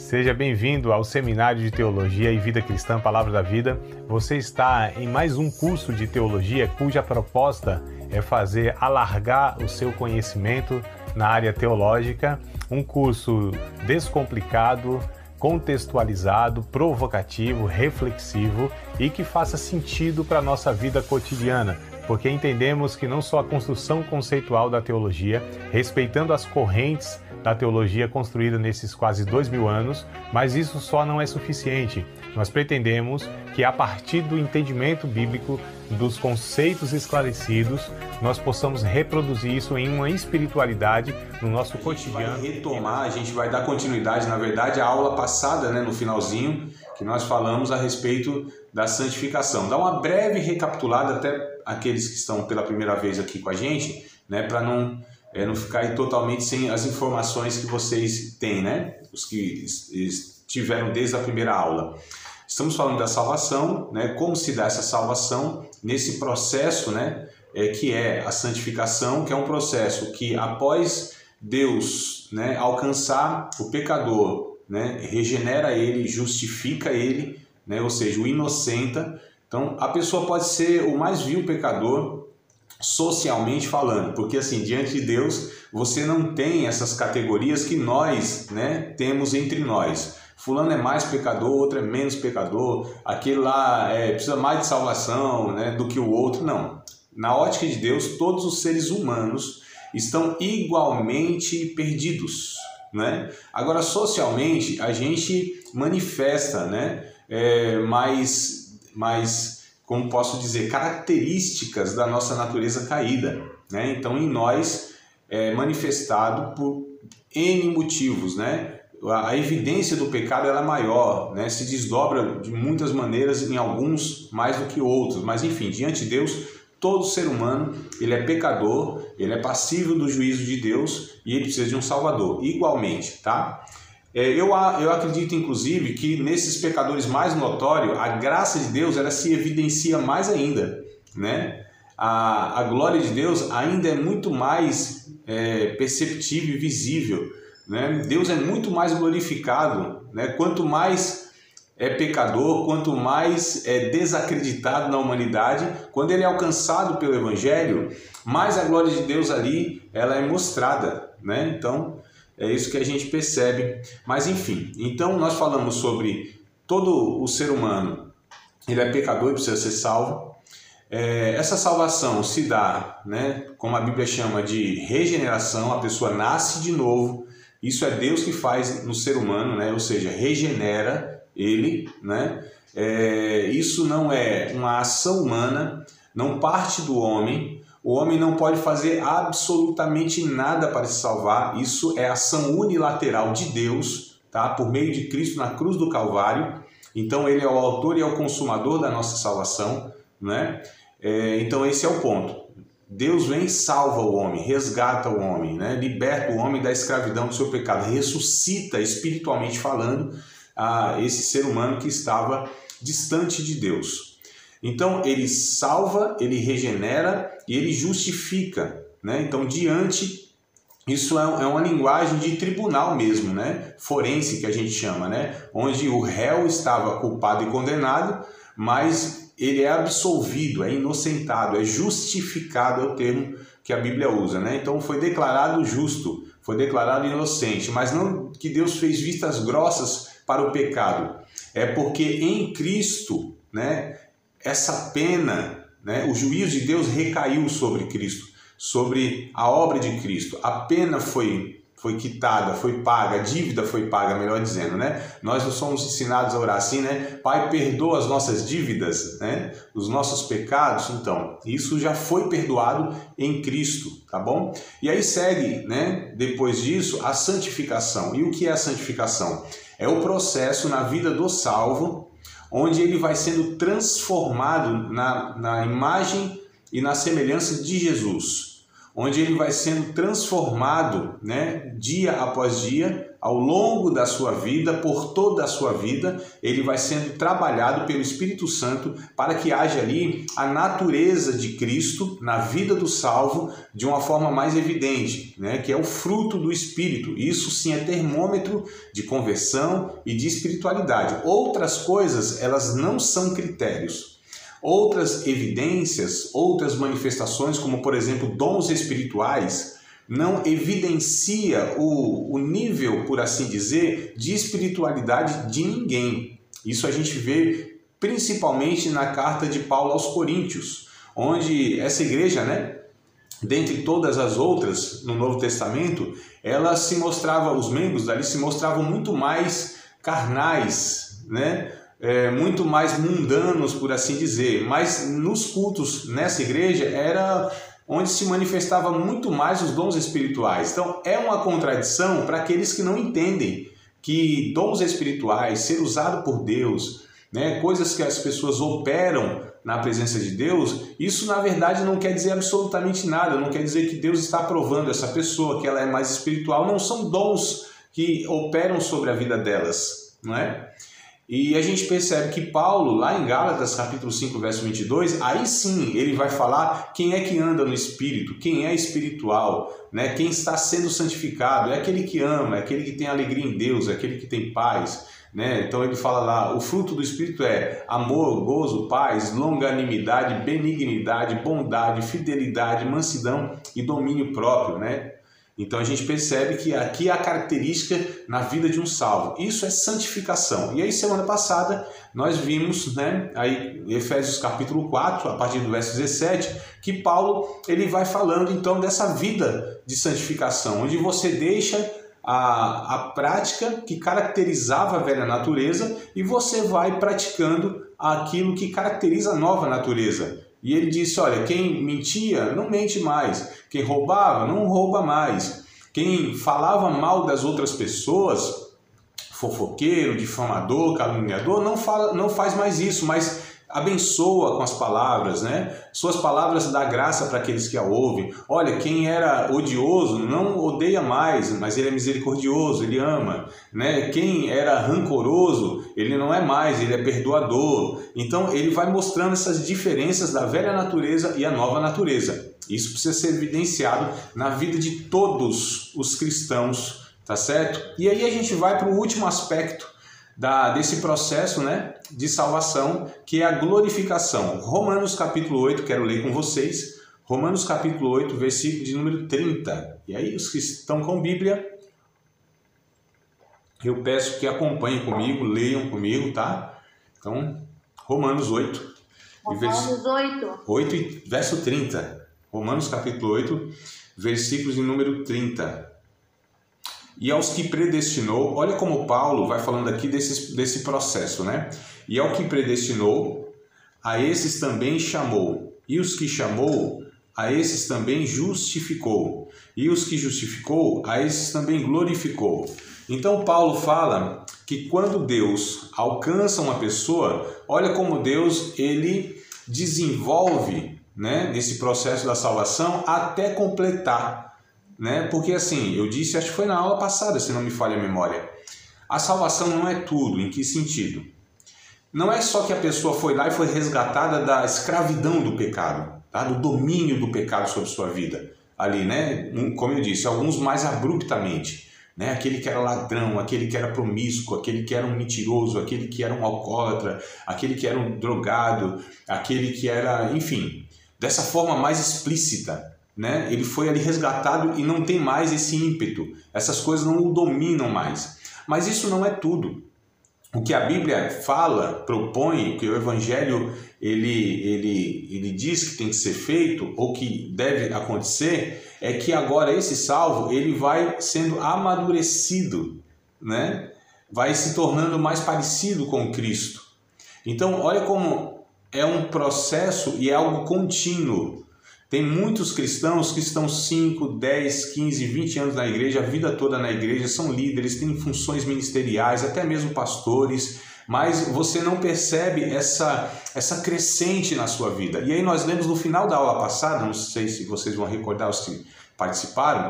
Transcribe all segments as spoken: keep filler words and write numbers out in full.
Seja bem-vindo ao Seminário de Teologia e Vida Cristã, Palavra da Vida. Você está em mais um curso de teologia cuja proposta é fazer alargar o seu conhecimento na área teológica, um curso descomplicado, contextualizado, provocativo, reflexivo e que faça sentido para a nossa vida cotidiana, porque entendemos que não só a construção conceitual da teologia, respeitando as correntes da teologia construída nesses quase dois mil anos, mas isso só não é suficiente. Nós pretendemos que a partir do entendimento bíblico, dos conceitos esclarecidos, nós possamos reproduzir isso em uma espiritualidade no nosso cotidiano. A gente vai retomar, a gente vai dar continuidade, na verdade, à aula passada, né, no finalzinho, que nós falamos a respeito da santificação. Dá uma breve recapitulada até aqueles que estão pela primeira vez aqui com a gente, né, para não É não ficar aí totalmente sem as informações que vocês têm, né? Os que estiveram desde a primeira aula. Estamos falando da salvação, né? Como se dá essa salvação nesse processo, né? É, que é a santificação, que é um processo que após Deus, né, alcançar o pecador, né, regenera ele, justifica ele, né, ou seja, o inocenta. Então a pessoa pode ser o mais vil pecador, socialmente falando, porque assim, diante de Deus, você não tem essas categorias que nós, né, temos entre nós. Fulano é mais pecador, outro é menos pecador, aquele lá é, precisa mais de salvação, né, do que o outro. Não. Na ótica de Deus, todos os seres humanos estão igualmente perdidos, né? Agora, socialmente, a gente manifesta, né, é, mais... mais como posso dizer, características da nossa natureza caída, né? Então, em nós é manifestado por N motivos, né? A evidência do pecado ela é maior, né? Se desdobra de muitas maneiras, em alguns mais do que outros, mas enfim, diante de Deus, todo ser humano ele é pecador, ele é passível do juízo de Deus e ele precisa de um Salvador, igualmente, tá? Eu, eu acredito, inclusive, que nesses pecadores mais notórios, a graça de Deus ela se evidencia mais ainda, né? A, a glória de Deus ainda é muito mais é, perceptível e visível, né? Deus é muito mais glorificado, né? Quanto mais é pecador, quanto mais é desacreditado na humanidade, quando ele é alcançado pelo Evangelho, mais a glória de Deus ali ela é mostrada, né? Então, é isso que a gente percebe, mas enfim, então nós falamos sobre todo o ser humano, ele é pecador e precisa ser salvo. É, essa salvação se dá, né, como a Bíblia chama de regeneração, a pessoa nasce de novo, isso é Deus que faz no ser humano, né, ou seja, regenera ele, né, é, isso não é uma ação humana, não parte do homem. O homem não pode fazer absolutamente nada para se salvar. Isso é ação unilateral de Deus, tá? Por meio de Cristo na cruz do Calvário. Então ele é o autor e é o consumador da nossa salvação, né? É, então esse é o ponto. Deus vem e salva o homem, resgata o homem, né? Liberta o homem da escravidão do seu pecado, ressuscita espiritualmente falando a esse ser humano que estava distante de Deus. Então ele salva, ele regenera e ele justifica, né? Então diante, isso é uma linguagem de tribunal mesmo, né? Forense que a gente chama, né? Onde o réu estava culpado e condenado, mas ele é absolvido, é inocentado, é justificado, é o termo que a Bíblia usa, né? Então foi declarado justo, foi declarado inocente, mas não que Deus fez vistas grossas para o pecado, é porque em Cristo, né, essa pena, né, o juízo de Deus recaiu sobre Cristo, sobre a obra de Cristo. A pena foi, foi quitada, foi paga, a dívida foi paga, melhor dizendo, né? Nós não somos ensinados a orar assim, né? Pai, perdoa as nossas dívidas, né? Os nossos pecados. Então, isso já foi perdoado em Cristo, tá bom? E aí segue, né, depois disso, a santificação. E o que é a santificação? É o processo na vida do salvo, onde ele vai sendo transformado na, na imagem e na semelhança de Jesus, onde ele vai sendo transformado, né, dia após dia, ao longo da sua vida, por toda a sua vida, ele vai sendo trabalhado pelo Espírito Santo para que haja ali a natureza de Cristo na vida do salvo de uma forma mais evidente, né? Que é o fruto do Espírito. Isso sim é termômetro de conversão e de espiritualidade. Outras coisas, elas não são critérios. Outras evidências, outras manifestações, como por exemplo dons espirituais, não evidencia o, o nível, por assim dizer, de espiritualidade de ninguém. Isso a gente vê principalmente na carta de Paulo aos Coríntios, onde essa igreja, né, dentre todas as outras no Novo Testamento, ela se mostrava, os membros dali se mostravam muito mais carnais, né? É, muito mais mundanos, por assim dizer. Mas nos cultos nessa igreja era onde se manifestava muito mais os dons espirituais. Então é uma contradição para aqueles que não entendem que dons espirituais, ser usado por Deus, né, coisas que as pessoas operam na presença de Deus, isso na verdade não quer dizer absolutamente nada, não quer dizer que Deus está aprovando essa pessoa, que ela é mais espiritual, não são dons que operam sobre a vida delas, não é? E a gente percebe que Paulo, lá em Gálatas, capítulo cinco, verso vinte e dois, aí sim ele vai falar quem é que anda no Espírito, quem é espiritual, né? Quem está sendo santificado, é aquele que ama, é aquele que tem alegria em Deus, é aquele que tem paz, né? Então ele fala lá, o fruto do Espírito é amor, gozo, paz, longanimidade, benignidade, bondade, fidelidade, mansidão e domínio próprio, né? Então a gente percebe que aqui é a característica na vida de um salvo. Isso é santificação. E aí semana passada nós vimos, né, aí em Efésios capítulo quatro, a partir do verso dezessete, que Paulo ele vai falando então dessa vida de santificação, onde você deixa a, a prática que caracterizava a velha natureza e você vai praticando aquilo que caracteriza a nova natureza. E ele disse, olha, quem mentia, não mente mais. Quem roubava, não rouba mais. Quem falava mal das outras pessoas, fofoqueiro, difamador, caluniador, não, fala, não faz mais isso, mas abençoa com as palavras, né? Suas palavras dá graça para aqueles que a ouvem. Olha, quem era odioso não odeia mais, mas ele é misericordioso, ele ama, né? Quem era rancoroso, ele não é mais, ele é perdoador. Então ele vai mostrando essas diferenças da velha natureza e a nova natureza. Isso precisa ser evidenciado na vida de todos os cristãos, tá certo? E aí a gente vai para o último aspecto Da, desse processo, né, de salvação, que é a glorificação. Romanos capítulo oito, quero ler com vocês, Romanos capítulo oito, versículo de número trinta. E aí os que estão com Bíblia, eu peço que acompanhem comigo, leiam comigo, tá? Então, Romanos oito. Romanos oito. oito, verso trinta. Romanos capítulo oito, versículos de número trinta. E aos que predestinou, olha como Paulo vai falando aqui desse, desse processo, né? E ao que predestinou, a esses também chamou. E os que chamou, a esses também justificou. E os que justificou, a esses também glorificou. Então Paulo fala que quando Deus alcança uma pessoa, olha como Deus ele desenvolve, né, nesse processo da salvação até completar. Né? Porque assim, eu disse, acho que foi na aula passada, se não me falha a memória, a salvação não é tudo. Em que sentido? Não é só que a pessoa foi lá e foi resgatada da escravidão do pecado, tá? Do domínio do pecado sobre sua vida, ali, né? Como eu disse, alguns mais abruptamente, né? Aquele que era ladrão, aquele que era promíscuo, aquele que era um mentiroso, aquele que era um alcoólatra, aquele que era um drogado, aquele que era, enfim, dessa forma mais explícita. Né? Ele foi ali resgatado e não tem mais esse ímpeto, essas coisas não o dominam mais. Mas isso não é tudo. O que a Bíblia fala, propõe, que o Evangelho ele, ele, ele diz que tem que ser feito ou que deve acontecer, é que agora esse salvo ele vai sendo amadurecido, né? Vai se tornando mais parecido com Cristo. Então olha como é um processo e é algo contínuo. Tem muitos cristãos que estão cinco, dez, quinze, vinte anos na igreja, a vida toda na igreja, são líderes, têm funções ministeriais, até mesmo pastores, mas você não percebe essa, essa crescente na sua vida. E aí nós lemos no final da aula passada, não sei se vocês vão recordar os que participaram,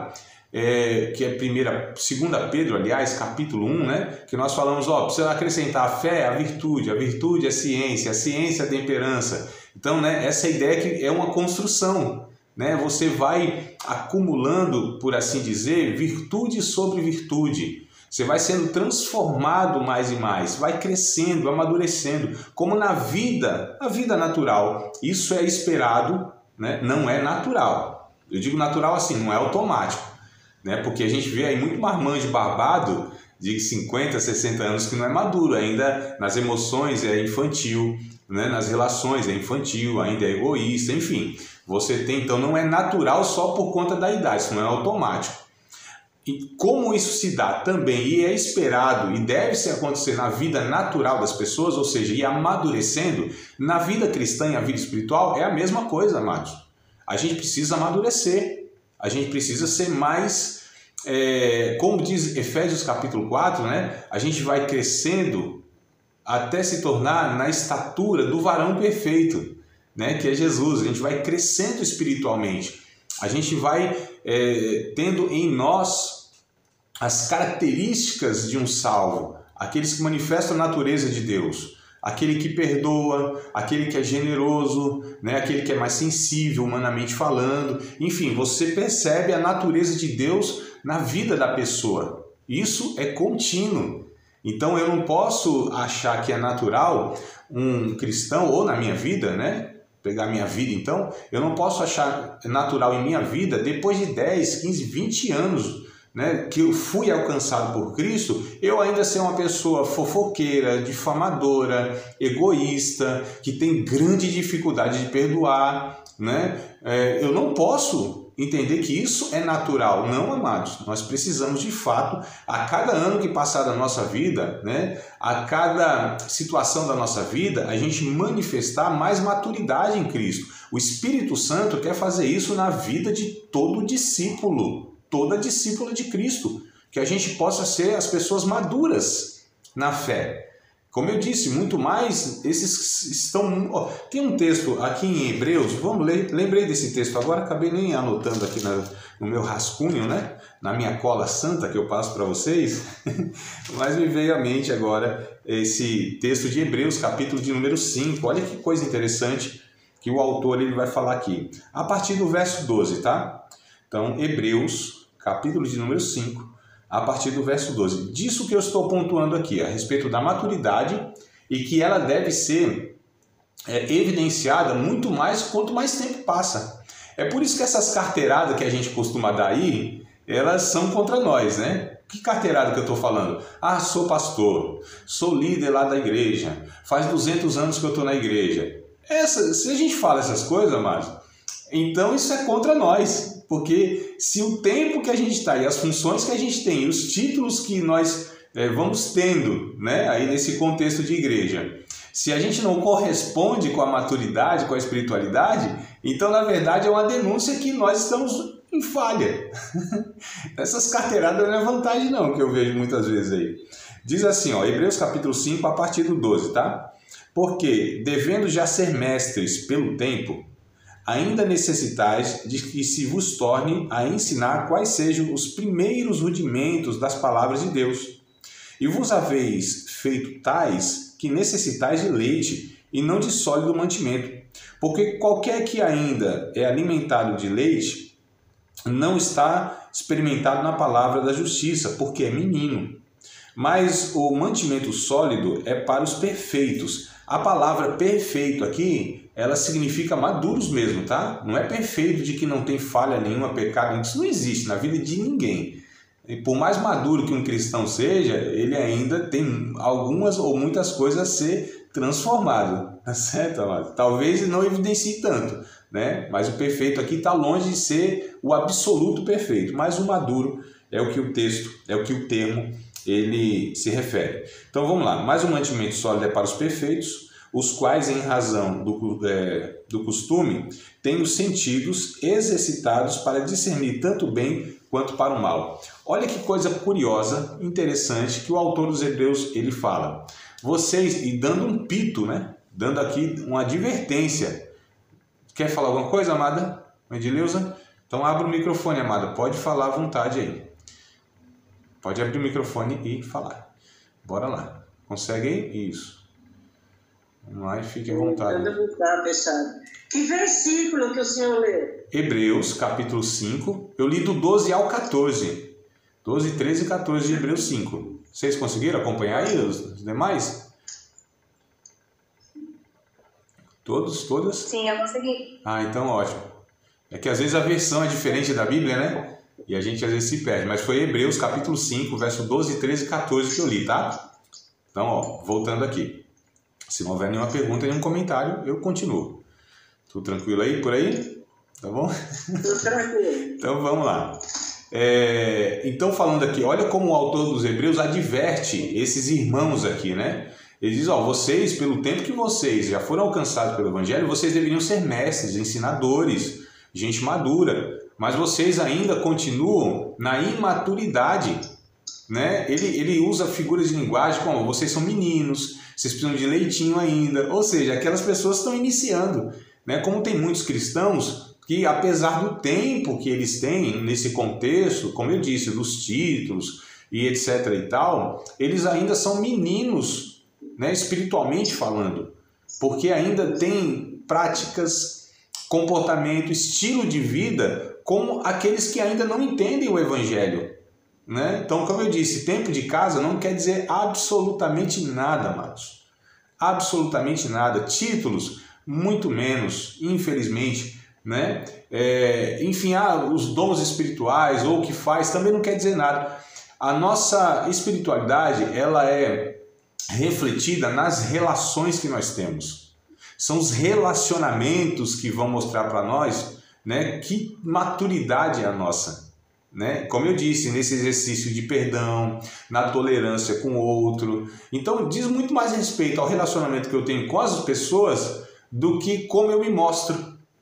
é, que é primeira, segunda Pedro, aliás, capítulo um, né? Que nós falamos, ó, precisa acrescentar a fé, a virtude, a virtude é ciência, a ciência é temperança. Então, né, essa ideia que é uma construção, né? Você vai acumulando, por assim dizer, virtude sobre virtude. Você vai sendo transformado mais e mais, vai crescendo, amadurecendo, como na vida, a vida natural. Isso é esperado, né? Não é natural. Eu digo natural assim, não é automático, né? Porque a gente vê aí muito marmanjo barbado de cinquenta, sessenta anos que não é maduro, ainda nas emoções é infantil, né? Nas relações é infantil, ainda é egoísta, enfim. Você tem, então não é natural só por conta da idade, isso não é automático. E como isso se dá também e é esperado e deve se acontecer na vida natural das pessoas, ou seja, ir amadurecendo, na vida cristã e na vida espiritual é a mesma coisa, amados. A gente precisa amadurecer, a gente precisa ser mais, é, como diz Efésios capítulo quatro, né? A gente vai crescendo até se tornar na estatura do varão perfeito, né? Que é Jesus. A gente vai crescendo espiritualmente, a gente vai é, tendo em nós as características de um salvo, aqueles que manifestam a natureza de Deus, aquele que perdoa, aquele que é generoso, né? Aquele que é mais sensível, humanamente falando. Enfim, você percebe a natureza de Deus na vida da pessoa. Isso é contínuo. Então eu não posso achar que é natural um cristão, ou na minha vida, né? Pegar minha vida então, eu não posso achar natural em minha vida, depois de dez, quinze, vinte anos, né, que eu fui alcançado por Cristo, eu ainda ser uma pessoa fofoqueira, difamadora, egoísta, que tem grande dificuldade de perdoar, né? É, eu não posso entender que isso é natural. Não, amados, nós precisamos de fato, a cada ano que passar da nossa vida, né, a cada situação da nossa vida, a gente manifestar mais maturidade em Cristo. O Espírito Santo quer fazer isso na vida de todo discípulo, toda discípula de Cristo, que a gente possa ser as pessoas maduras na fé. Como eu disse, muito mais, esses estão... Ó, tem um texto aqui em Hebreus, vamos ler, lembrei desse texto agora, acabei nem anotando aqui na, no meu rascunho, né? Na minha cola santa que eu passo para vocês, mas me veio à mente agora esse texto de Hebreus, capítulo de número cinco. Olha que coisa interessante que o autor ele vai falar aqui, a partir do verso doze, tá? Então, Hebreus, capítulo de número cinco, a partir do verso doze. Disso que eu estou pontuando aqui, a respeito da maturidade, e que ela deve ser é, evidenciada muito mais quanto mais tempo passa. É por isso que essas carteiradas que a gente costuma dar aí, elas são contra nós, né? Que carteirada que eu estou falando? Ah, sou pastor, sou líder lá da igreja, faz duzentos anos que eu estou na igreja. Essa, se a gente fala essas coisas, amados, então isso é contra nós. Porque se o tempo que a gente está e as funções que a gente tem, os títulos que nós é, vamos tendo, né, aí nesse contexto de igreja, se a gente não corresponde com a maturidade, com a espiritualidade, então na verdade é uma denúncia que nós estamos em falha. Essas carteiradas não é vantagem não, que eu vejo muitas vezes aí. Diz assim, ó, Hebreus capítulo cinco, a partir do doze, tá? Porque, devendo já ser mestres pelo tempo, ainda necessitais de que se vos torne a ensinar quais sejam os primeiros rudimentos das palavras de Deus. E vos haveis feito tais que necessitais de leite e não de sólido mantimento. Porque qualquer que ainda é alimentado de leite não está experimentado na palavra da justiça, porque é menino. Mas o mantimento sólido é para os perfeitos. A palavra perfeito aqui, ela significa maduros mesmo, tá? Não é perfeito de que não tem falha nenhuma, pecado, isso não existe na vida de ninguém. E por mais maduro que um cristão seja, ele ainda tem algumas ou muitas coisas a ser transformado, tá certo, amado? Talvez não evidencie tanto, né? Mas o perfeito aqui está longe de ser o absoluto perfeito, mas o maduro é o que o texto, é o que o termo ele se refere. Então vamos lá, mais um mantimento sólido é para os perfeitos, os quais em razão do, é, do costume têm os sentidos exercitados para discernir tanto o bem quanto para o mal. Olha que coisa curiosa, interessante que o autor dos Hebreus ele fala. Vocês, e dando um pito, né? Dando aqui uma advertência. Quer falar alguma coisa, amada? Edileuza? Então abra o microfone, amada. Pode falar à vontade aí. Pode abrir o microfone e falar. Bora lá. Consegue aí? Isso. Vamos lá e fique à vontade. Que versículo que o senhor lê? Hebreus, capítulo cinco. Eu li do doze ao quatorze. doze, treze e quatorze de Hebreus cinco. Vocês conseguiram acompanhar aí os demais? Todos? Todas? Sim, eu consegui. Ah, então ótimo. É que às vezes a versão é diferente da Bíblia, né? E a gente às vezes se perde. Mas foi Hebreus, capítulo cinco, verso doze, treze e quatorze que eu li, tá? Então, ó, voltando aqui. Se não houver nenhuma pergunta, nenhum comentário, eu continuo. Tudo tranquilo aí, por aí? Tá bom? Tudo tranquilo. Então, vamos lá. É, então, falando aqui, olha como o autor dos Hebreus adverte esses irmãos aqui, né? Ele diz, ó, vocês, pelo tempo que vocês já foram alcançados pelo Evangelho, vocês deveriam ser mestres, ensinadores, gente madura, mas vocês ainda continuam na imaturidade, né? Ele, ele usa figuras de linguagem como, vocês são meninos, vocês precisam de leitinho ainda, ou seja, aquelas pessoas estão iniciando, né? Como tem muitos cristãos que, apesar do tempo que eles têm nesse contexto, como eu disse, dos títulos e etc e tal, eles ainda são meninos, né, espiritualmente falando, porque ainda tem práticas, comportamento, estilo de vida como aqueles que ainda não entendem o Evangelho, né? Então, como eu disse, tempo de casa não quer dizer absolutamente nada, amados. Absolutamente nada. Títulos, muito menos, infelizmente, né? É, enfim, ah, os dons espirituais ou o que faz também não quer dizer nada. A nossa espiritualidade, ela é refletida nas relações que nós temos. São os relacionamentos que vão mostrar para nós, né, que maturidade é a nossa. Né? Como eu disse, nesse exercício de perdão, na tolerância com o outro. Então, diz muito mais respeito ao relacionamento que eu tenho com as pessoas do que como eu me mostro,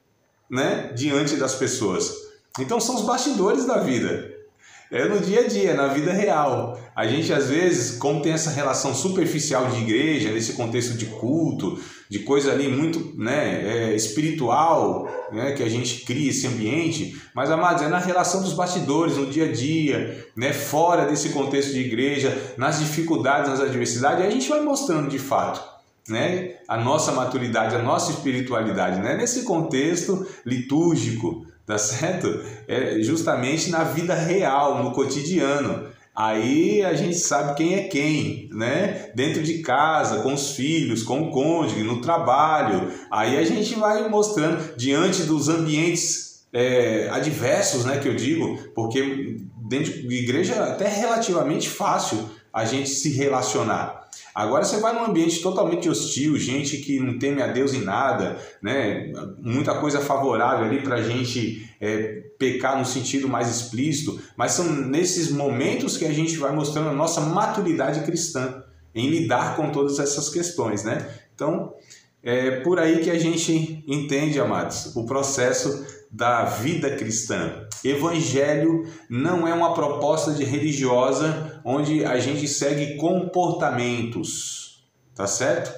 né, diante das pessoas. Então, são os bastidores da vida. É no dia a dia, na vida real. A gente, às vezes, como tem essa relação superficial de igreja, nesse contexto de culto, de coisa ali muito, né, é, espiritual, né, que a gente cria esse ambiente, mas, amados, é na relação dos bastidores, no dia a dia, né, fora desse contexto de igreja, nas dificuldades, nas adversidades, a gente vai mostrando de fato, né, a nossa maturidade, a nossa espiritualidade, né, nesse contexto litúrgico, tá certo? É justamente na vida real, no cotidiano. Aí a gente sabe quem é quem, né? Dentro de casa, com os filhos, com o cônjuge, no trabalho. Aí a gente vai mostrando diante dos ambientes é, adversos, né? Que eu digo, porque dentro de igreja é até relativamente fácil a gente se relacionar. Agora você vai num ambiente totalmente hostil, gente que não teme a Deus em nada, né? Muita coisa favorável ali para a gente é, pecar no sentido mais explícito, mas são nesses momentos que a gente vai mostrando a nossa maturidade cristã em lidar com todas essas questões, né? Então, é por aí que a gente entende, amados, o processo da vida cristã. Evangelho não é uma proposta de religiosa onde a gente segue comportamentos, tá certo?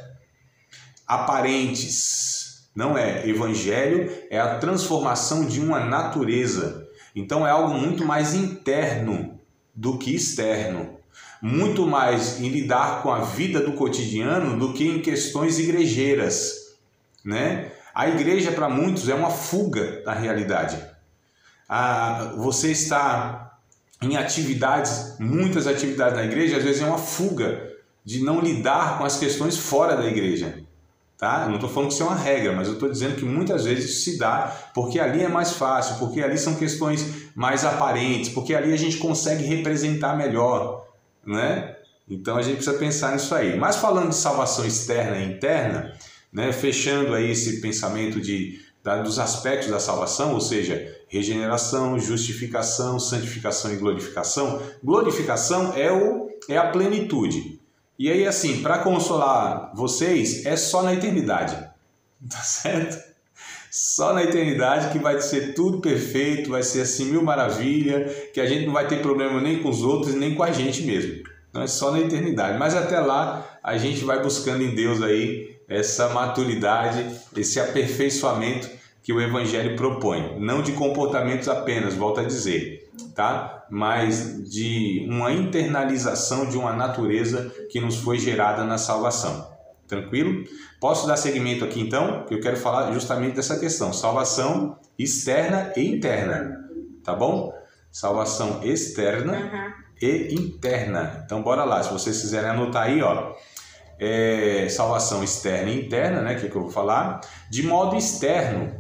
Aparentes. Não é. Evangelho é a transformação de uma natureza. Então é algo muito mais interno do que externo. Muito mais em lidar com a vida do cotidiano do que em questões igrejeiras, né? A igreja para muitos é uma fuga da realidade. Ah, você está em atividades, muitas atividades na igreja, às vezes é uma fuga de não lidar com as questões fora da igreja. Tá? Eu não estou falando que isso é uma regra, mas eu estou dizendo que muitas vezes isso se dá porque ali é mais fácil, porque ali são questões mais aparentes, porque ali a gente consegue representar melhor, né? Então a gente precisa pensar nisso aí. Mas falando de salvação externa e interna, né, fechando aí esse pensamento de, da, dos aspectos da salvação, ou seja, regeneração, justificação, santificação e glorificação. Glorificação é, o, é a plenitude. E aí, assim, para consolar vocês, é só na eternidade, tá certo? Só na eternidade que vai ser tudo perfeito, vai ser assim mil maravilha, que a gente não vai ter problema nem com os outros, nem com a gente mesmo. Então é só na eternidade. Mas até lá, a gente vai buscando em Deus aí essa maturidade, esse aperfeiçoamento que o Evangelho propõe, não de comportamentos apenas, volto a dizer, tá? Mas de uma internalização de uma natureza que nos foi gerada na salvação. Tranquilo? Posso dar seguimento aqui então? Que eu quero falar justamente dessa questão, salvação externa e interna, tá bom? Salvação externa uhum. e interna. Então bora lá, se vocês quiserem anotar aí, ó, é, salvação externa e interna, né, que, é que eu vou falar. De modo externo,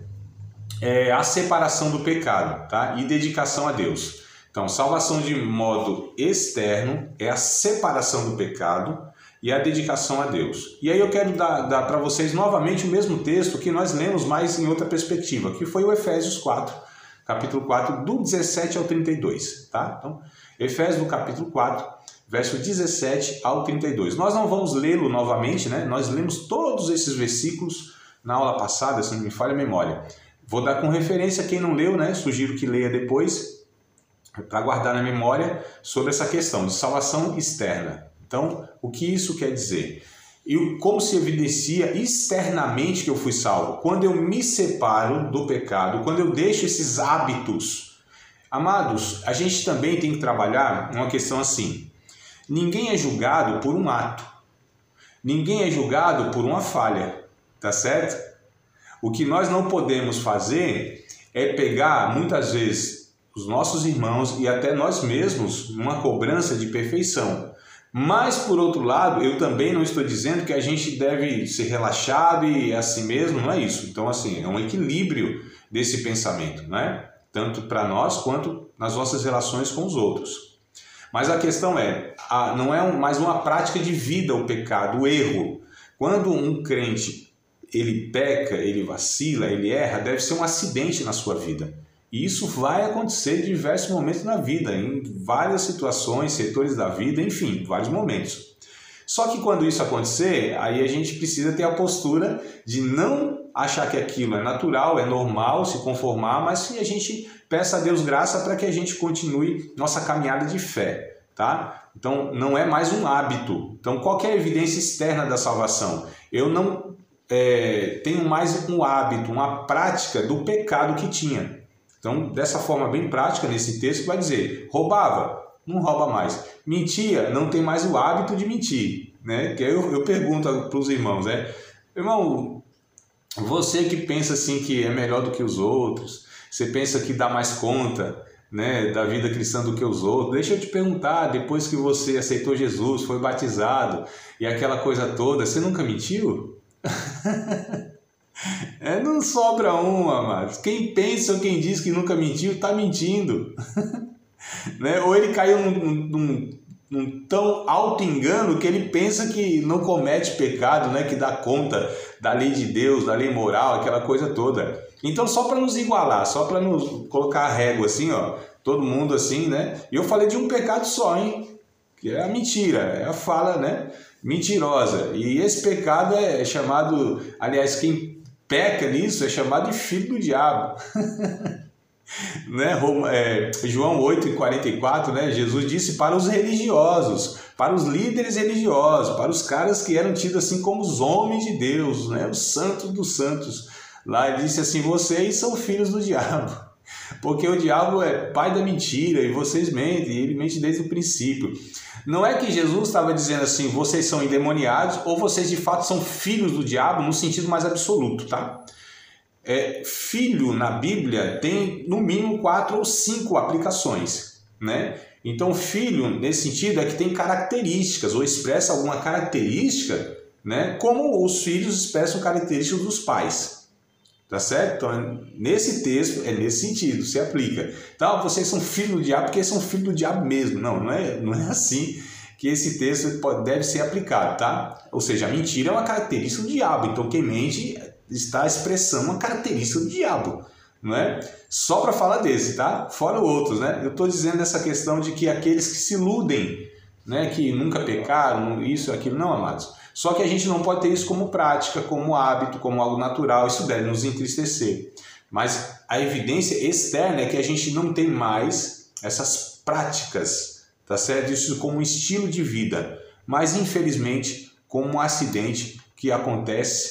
é a separação do pecado, tá? E dedicação a Deus. Então, salvação de modo externo é a separação do pecado e a dedicação a Deus. E aí eu quero dar, dar para vocês novamente o mesmo texto que nós lemos mais em outra perspectiva, que foi o Efésios quatro, capítulo quatro, do dezessete ao trinta e dois, tá? Então, Efésios, no capítulo quatro, verso dezessete ao trinta e dois. Nós não vamos lê-lo novamente, né? Nós lemos todos esses versículos na aula passada, se não me falha a memória. Vou dar com referência a quem não leu, né? Sugiro que leia depois, para guardar na memória sobre essa questão de salvação externa. Então, o que isso quer dizer? E como se evidencia externamente que eu fui salvo? Quando eu me separo do pecado, quando eu deixo esses hábitos. Amados, a gente também tem que trabalhar uma questão assim. Ninguém é julgado por um ato. Ninguém é julgado por uma falha. Tá certo? O que nós não podemos fazer é pegar, muitas vezes, os nossos irmãos e até nós mesmos numa cobrança de perfeição. Mas, por outro lado, eu também não estou dizendo que a gente deve ser relaxado e assim mesmo, não é isso. Então, assim, é um equilíbrio desse pensamento, né? Tanto para nós quanto nas nossas relações com os outros. Mas a questão é, a, não é um, mais uma prática de vida o pecado, o erro. Quando um crente ele peca, ele vacila, ele erra, deve ser um acidente na sua vida. E isso vai acontecer em diversos momentos na vida, em várias situações, setores da vida, enfim, vários momentos. Só que quando isso acontecer, aí a gente precisa ter a postura de não achar que aquilo é natural, é normal, se conformar, mas que a gente peça a Deus graça para que a gente continue nossa caminhada de fé, tá? Então, não é mais um hábito. Então, qual que é a evidência externa da salvação? Eu não é, tenho mais um hábito, uma prática do pecado que tinha. Então, dessa forma bem prática, nesse texto, vai dizer, roubava, não rouba mais. Mentia, não tem mais o hábito de mentir. Né? Que eu, eu pergunto para os irmãos, né? Irmão, você que pensa assim que é melhor do que os outros, você pensa que dá mais conta, né, da vida cristã do que os outros, deixa eu te perguntar, depois que você aceitou Jesus, foi batizado e aquela coisa toda, você nunca mentiu? É, não sobra um, amados. Quem pensa ou quem diz que nunca mentiu, está mentindo. Né? Ou ele caiu num, num, num tão alto engano que ele pensa que não comete pecado, né? Que dá conta da lei de Deus, da lei moral, aquela coisa toda. Então, só para nos igualar, só para nos colocar a régua assim, ó, todo mundo assim, né? E eu falei de um pecado só, hein? Que é a mentira, é a fala, né? Mentirosa. E esse pecado é chamado, aliás, quem peca nisso é chamado de filho do diabo. Né? É, João oito e quarenta e quatro, né? Jesus disse para os religiosos, para os líderes religiosos, para os caras que eram tidos assim como os homens de Deus, né? Os santos dos santos. Lá ele disse assim, vocês são filhos do diabo, porque o diabo é pai da mentira e vocês mentem, e ele mente desde o princípio. Não é que Jesus estava dizendo assim, vocês são endemoniados ou vocês de fato são filhos do diabo no sentido mais absoluto, tá? É, filho na Bíblia tem no mínimo quatro ou cinco aplicações, né? Então filho nesse sentido é que tem características ou expressa alguma característica, né? Como os filhos expressam características dos pais. Tá certo? Então, nesse texto, é nesse sentido, se aplica. Então, vocês são filhos do diabo porque são filhos do diabo mesmo. Não, não é, não é assim que esse texto pode, deve ser aplicado, tá? Ou seja, a mentira é uma característica do diabo. Então, quem mente está expressando uma característica do diabo, não é? Só para falar desse, tá? Fora outros, né? Eu estou dizendo essa questão de que aqueles que se iludem, né? Que nunca pecaram, isso, aquilo, não, amados. Só que a gente não pode ter isso como prática, como hábito, como algo natural, isso deve nos entristecer. Mas a evidência externa é que a gente não tem mais essas práticas, tá certo? Isso como um estilo de vida, mas infelizmente como um acidente que acontece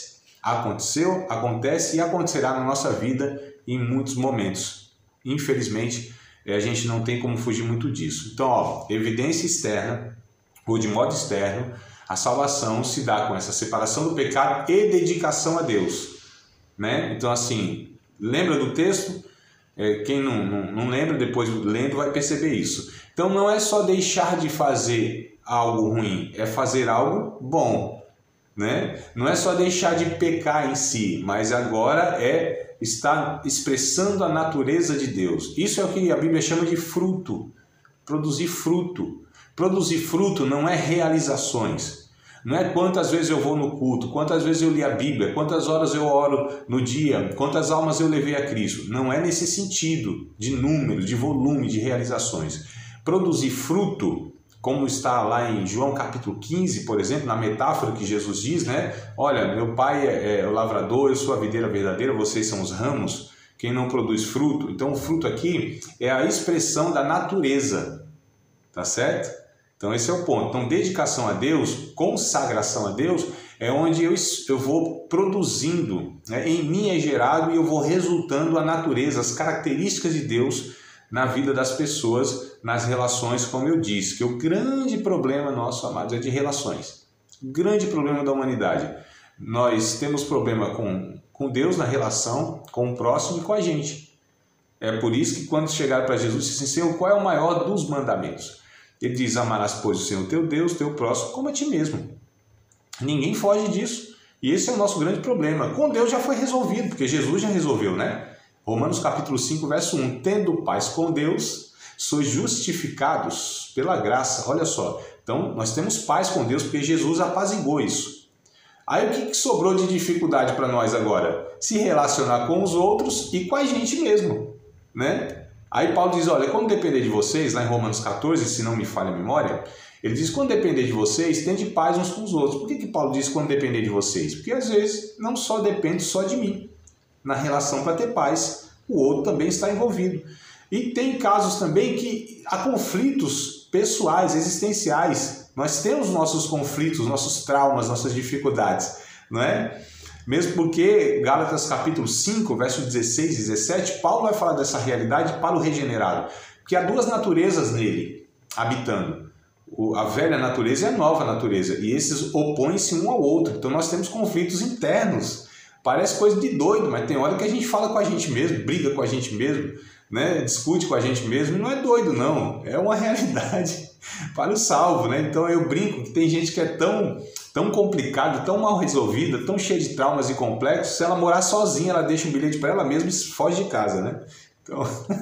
Aconteceu, acontece e acontecerá na nossa vida em muitos momentos. Infelizmente, a gente não tem como fugir muito disso. Então, ó, evidência externa, ou de modo externo, a salvação se dá com essa separação do pecado e dedicação a Deus, né? Então, assim, lembra do texto? É, quem não, não, não lembra, depois lendo vai perceber isso. Então, não é só deixar de fazer algo ruim, é fazer algo bom, né? Não é só deixar de pecar em si, mas agora é estar expressando a natureza de Deus. Isso é o que a Bíblia chama de fruto, produzir fruto. Produzir fruto não é realizações, não é quantas vezes eu vou no culto, quantas vezes eu li a Bíblia, quantas horas eu oro no dia, quantas almas eu levei a Cristo. Não é nesse sentido de número, de volume, de realizações. Produzir fruto, como está lá em João capítulo quinze, por exemplo, na metáfora que Jesus diz, né? Olha, meu pai é o lavrador, eu sou a videira verdadeira, vocês são os ramos, quem não produz fruto. Então o fruto aqui é a expressão da natureza, tá certo? Então esse é o ponto. Então dedicação a Deus, consagração a Deus, é onde eu, eu vou produzindo, né? Em mim é gerado e eu vou resultando a natureza, as características de Deus na vida das pessoas, nas relações, como eu disse, que o grande problema nosso, amados, é de relações. O grande problema da humanidade. Nós temos problema com, com Deus na relação, com o próximo e com a gente. É por isso que quando chegaram para Jesus, disse assim, Senhor, qual é o maior dos mandamentos? Ele diz, amarás, pois, o Senhor teu Deus, teu próximo, como a ti mesmo. Ninguém foge disso. E esse é o nosso grande problema. Com Deus já foi resolvido, porque Jesus já resolveu, né? Romanos capítulo cinco, verso um. Tendo paz com Deus, sois justificados pela graça. Olha só. Então, nós temos paz com Deus porque Jesus apaziguou isso. Aí o que, que sobrou de dificuldade para nós agora? Se relacionar com os outros e com a gente mesmo, né? Aí Paulo diz, olha, quando depender de vocês, lá em Romanos catorze, se não me falha a memória, ele diz, quando depender de vocês, tende paz uns com os outros. Por que, que Paulo diz quando depender de vocês? Porque às vezes não só depende só de mim. Na relação para ter paz, o outro também está envolvido. E tem casos também que há conflitos pessoais, existenciais. Nós temos nossos conflitos, nossos traumas, nossas dificuldades, não é? Mesmo porque, Gálatas capítulo cinco, verso dezesseis e dezessete, Paulo vai falar dessa realidade para o regenerado. Porque há duas naturezas nele, habitando. A velha natureza e a nova natureza. E esses opõem-se um ao outro. Então nós temos conflitos internos. Parece coisa de doido, mas tem hora que a gente fala com a gente mesmo, briga com a gente mesmo, né? Discute com a gente mesmo. E não é doido, não. É uma realidade para o salvo, né? Então eu brinco que tem gente que é tão... tão complicada, tão mal resolvida, tão cheia de traumas e complexos, se ela morar sozinha, ela deixa um bilhete para ela mesma e foge de casa, né? Então,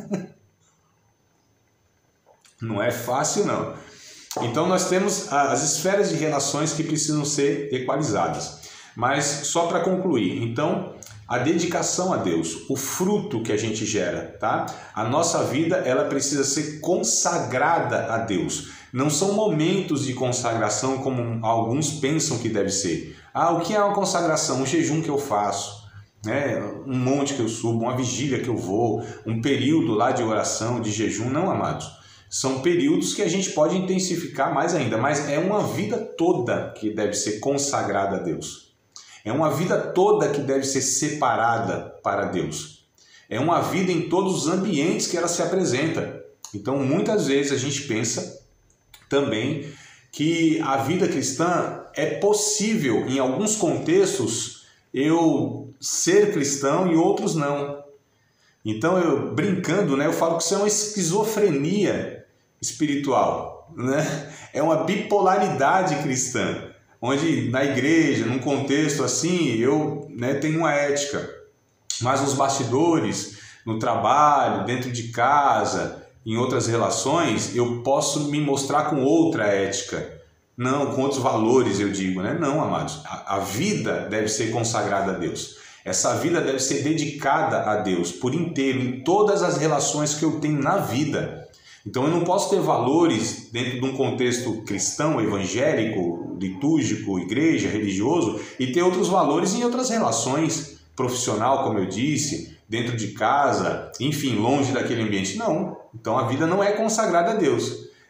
não é fácil, não. Então, nós temos as esferas de relações que precisam ser equalizadas. Mas, só para concluir, então, a dedicação a Deus, o fruto que a gente gera, tá? A nossa vida, ela precisa ser consagrada a Deus. Não são momentos de consagração como alguns pensam que deve ser. Ah, o que é uma consagração? Um jejum que eu faço, né? Um monte que eu subo, uma vigília que eu vou, um período lá de oração, de jejum. Não, amados. São períodos que a gente pode intensificar mais ainda, mas é uma vida toda que deve ser consagrada a Deus. É uma vida toda que deve ser separada para Deus. É uma vida em todos os ambientes que ela se apresenta. Então, muitas vezes a gente pensa também que a vida cristã é possível, em alguns contextos, eu ser cristão e outros não. Então, eu brincando, né, eu falo que isso é uma esquizofrenia espiritual, né? É uma bipolaridade cristã, onde na igreja, num contexto assim, eu, né, tenho uma ética, mas nos bastidores, no trabalho, dentro de casa, em outras relações, eu posso me mostrar com outra ética, não, com outros valores, eu digo, né? Não, amados, a, a vida deve ser consagrada a Deus. Essa vida deve ser dedicada a Deus por inteiro, em todas as relações que eu tenho na vida. Então eu não posso ter valores dentro de um contexto cristão, evangélico, litúrgico, igreja, religioso, e ter outros valores em outras relações, profissional, como eu disse, dentro de casa, enfim, longe daquele ambiente. Não. Então a vida não é consagrada a Deus.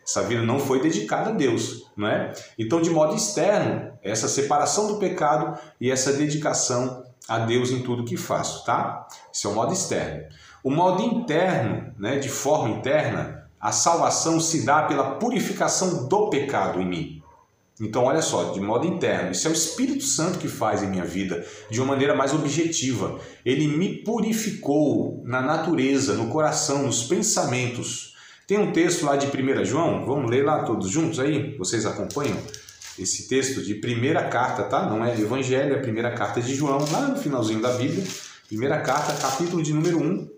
Essa vida não foi dedicada a Deus, não é? Então, de modo externo, essa separação do pecado e essa dedicação a Deus em tudo que faço, tá? Esse é o modo externo. O modo interno, né, de forma interna, a salvação se dá pela purificação do pecado em mim. Então, olha só, de modo interno, isso é o Espírito Santo que faz em minha vida de uma maneira mais objetiva. Ele me purificou na natureza, no coração, nos pensamentos. Tem um texto lá de primeira João, vamos ler lá todos juntos aí? Vocês acompanham esse texto de primeira carta, tá? Não é Evangelho, é a primeira carta de João, lá no finalzinho da Bíblia. Primeira carta, capítulo de número um,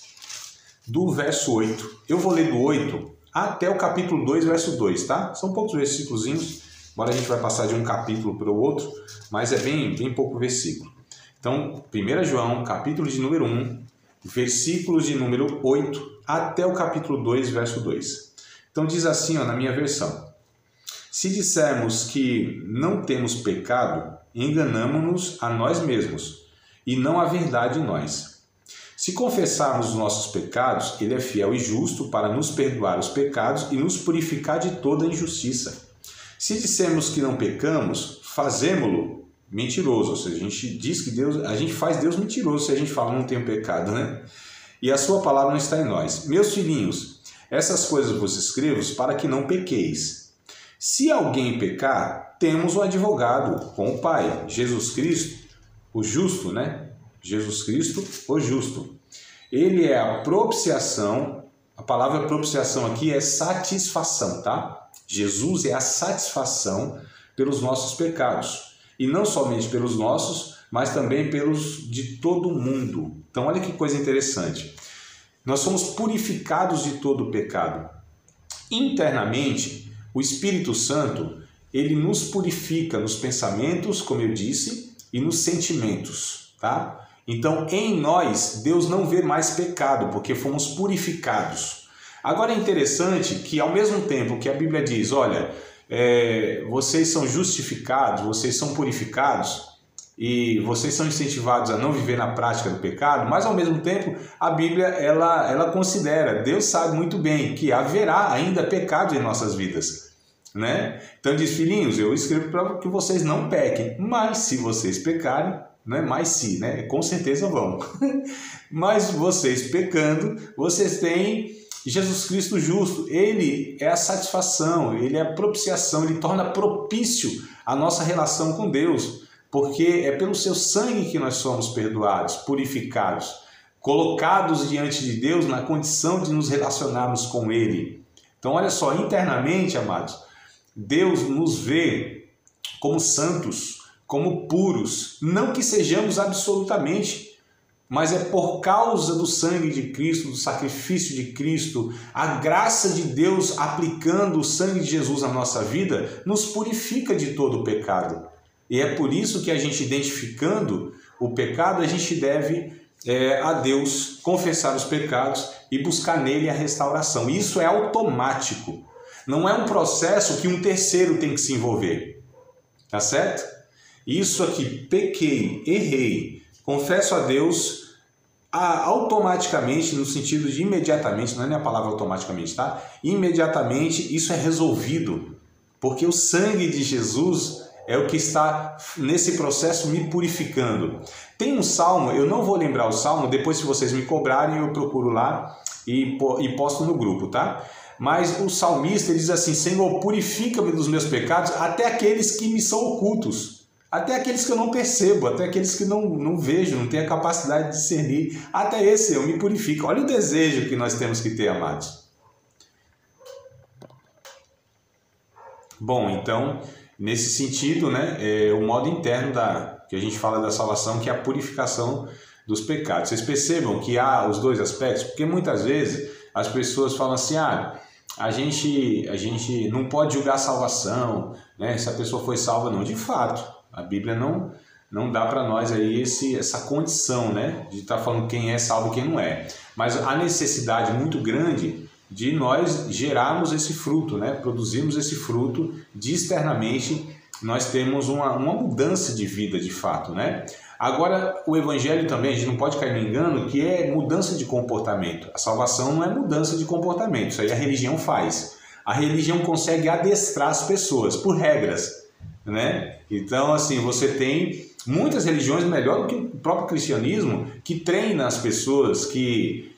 do verso oito. Eu vou ler do oito até o capítulo dois, verso dois, tá? São poucos versículozinhos. Agora a gente vai passar de um capítulo para o outro, mas é bem, bem pouco versículo. Então, primeira João, capítulo de número um, versículos de número oito, até o capítulo dois, verso dois. Então diz assim, ó, na minha versão: se dissermos que não temos pecado, enganamo-nos a nós mesmos, e não há verdade em nós. Se confessarmos os nossos pecados, ele é fiel e justo para nos perdoar os pecados e nos purificar de toda injustiça. Se dissermos que não pecamos, fazemo-lo mentiroso, ou seja, a gente diz que Deus, a gente faz Deus mentiroso se a gente fala não tem pecado, né? E a sua palavra não está em nós. Meus filhinhos, essas coisas vos escrevo para que não pequeis. Se alguém pecar, temos um advogado com o Pai, Jesus Cristo, o justo, né? Jesus Cristo, o justo. Ele é a propiciação, a palavra propiciação aqui é satisfação, tá? Jesus é a satisfação pelos nossos pecados. E não somente pelos nossos, mas também pelos de todo mundo. Então, olha que coisa interessante. Nós somos purificados de todo o pecado. Internamente, o Espírito Santo, ele nos purifica nos pensamentos, como eu disse, e nos sentimentos, tá? Então, em nós, Deus não vê mais pecado, porque fomos purificados. Agora é interessante que, ao mesmo tempo que a Bíblia diz, olha, é, vocês são justificados, vocês são purificados e vocês são incentivados a não viver na prática do pecado, mas ao mesmo tempo a Bíblia ela, ela considera, Deus sabe muito bem que haverá ainda pecado em nossas vidas, né? Então diz, filhinhos, eu escrevo para que vocês não pequem, mas se vocês pecarem, né? Mas se, né? Com certeza vão. Mas vocês pecando, vocês têm Jesus Cristo justo, ele é a satisfação, ele é a propiciação, ele torna propício a nossa relação com Deus, porque é pelo seu sangue que nós somos perdoados, purificados, colocados diante de Deus na condição de nos relacionarmos com ele. Então, olha só, internamente, amados, Deus nos vê como santos, como puros, não que sejamos absolutamente, mas é por causa do sangue de Cristo, do sacrifício de Cristo, a graça de Deus aplicando o sangue de Jesus na nossa vida, nos purifica de todo o pecado. E é por isso que a gente, identificando o pecado, a gente deve é, a Deus confessar os pecados e buscar nele a restauração. Isso é automático. Não é um processo que um terceiro tem que se envolver. Tá certo? Isso aqui, pequei, errei, confesso a Deus, a, automaticamente, no sentido de imediatamente, não é nem a palavra automaticamente, tá? Imediatamente isso é resolvido, porque o sangue de Jesus é o que está nesse processo me purificando. Tem um salmo, eu não vou lembrar o salmo, depois se vocês me cobrarem eu procuro lá e, e posto no grupo, tá? Mas o salmista diz assim, Senhor, purifica-me dos meus pecados, até aqueles que me são ocultos. Até aqueles que eu não percebo, até aqueles que não, não vejo, não tenho a capacidade de discernir. Até esse eu me purifico. Olha o desejo que nós temos que ter, amados. Bom, então, nesse sentido, né, é o modo interno da, que a gente fala da salvação, que é a purificação dos pecados. Vocês percebam que há os dois aspectos, porque muitas vezes as pessoas falam assim, ah, a gente, a gente não pode julgar a salvação, né, se a pessoa foi salva, não, de fato. A Bíblia não, não dá para nós aí esse, essa condição, né, de estar tá falando quem é salvo e quem não é. Mas a necessidade muito grande de nós gerarmos esse fruto, né, produzirmos esse fruto de externamente nós temos uma, uma mudança de vida de fato, né? Agora, o Evangelho também, a gente não pode cair no engano que é mudança de comportamento. A salvação não é mudança de comportamento, isso aí a religião faz. A religião consegue adestrar as pessoas por regras, né? Então, assim, você tem muitas religiões, melhor do que o próprio cristianismo, que treina as pessoas, que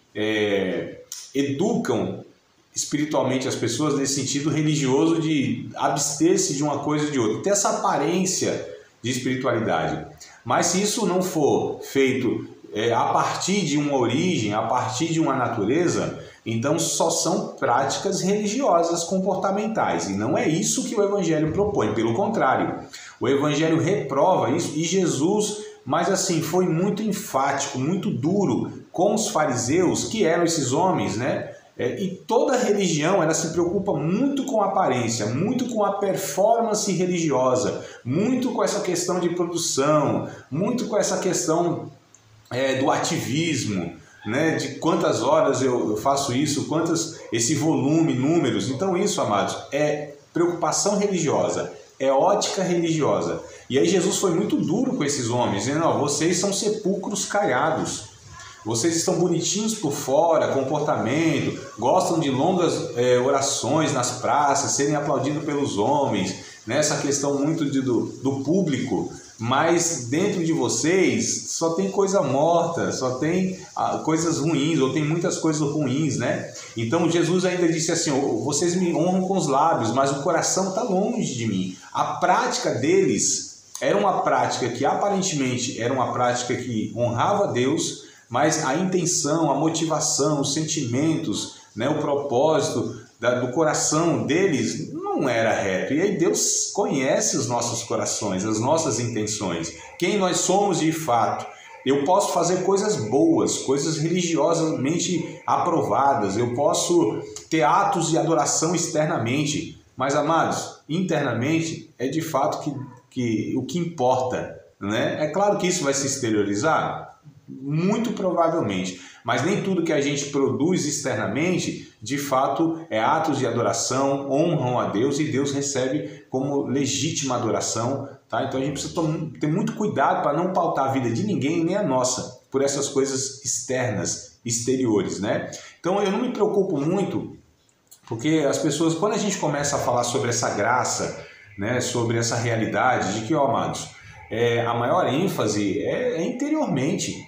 é, educam espiritualmente as pessoas nesse sentido religioso de abster-se de uma coisa ou de outra, ter essa aparência de espiritualidade. Mas se isso não for feito é, a partir de uma origem, a partir de uma natureza, então só são práticas religiosas comportamentais, e não é isso que o Evangelho propõe, pelo contrário, o Evangelho reprova isso, e Jesus, mas assim, foi muito enfático, muito duro com os fariseus, que eram esses homens, né? É, e toda religião, ela se preocupa muito com a aparência, muito com a performance religiosa, muito com essa questão de produção, muito com essa questão é, do ativismo, né, de quantas horas eu faço isso, quantas, esse volume, números. Então isso, amados, é preocupação religiosa, é ótica religiosa. E aí Jesus foi muito duro com esses homens, dizendo, ó, vocês são sepulcros caiados, vocês estão bonitinhos por fora, comportamento, gostam de longas é, orações nas praças, serem aplaudidos pelos homens, né, essa questão muito de, do, do público, mas dentro de vocês só tem coisa morta, só tem ah, coisas ruins, ou tem muitas coisas ruins, né? Então Jesus ainda disse assim, vocês me honram com os lábios, mas o coração está longe de mim. A prática deles era uma prática que aparentemente era uma prática que honrava a Deus, mas a intenção, a motivação, os sentimentos, né, o propósito da, do coração deles não era reto. E aí Deus conhece os nossos corações, as nossas intenções, quem nós somos de fato. Eu posso fazer coisas boas, coisas religiosamente aprovadas, eu posso ter atos de adoração externamente, mas, amados, internamente é de fato que, que, o que importa, né? É claro que isso vai se exteriorizar, muito provavelmente, mas nem tudo que a gente produz externamente, de fato, é atos de adoração, honram a Deus e Deus recebe como legítima adoração, tá? Então a gente precisa ter muito cuidado para não pautar a vida de ninguém, nem a nossa, por essas coisas externas, exteriores, né? Então eu não me preocupo muito, porque as pessoas, quando a gente começa a falar sobre essa graça, né, sobre essa realidade de que, ó, amados, é, a maior ênfase é, é interiormente,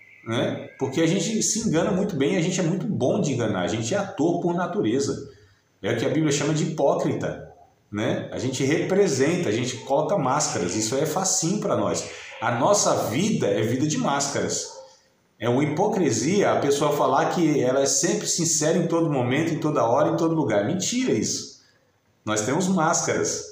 né? Porque a gente se engana muito bem, a gente é muito bom de enganar, a gente é ator por natureza, é o que a Bíblia chama de hipócrita, né? A gente representa, a gente coloca máscaras, isso é facinho para nós. A nossa vida é vida de máscaras, é uma hipocrisia a pessoa falar que ela é sempre sincera em todo momento, em toda hora, em todo lugar. Mentira isso, nós temos máscaras,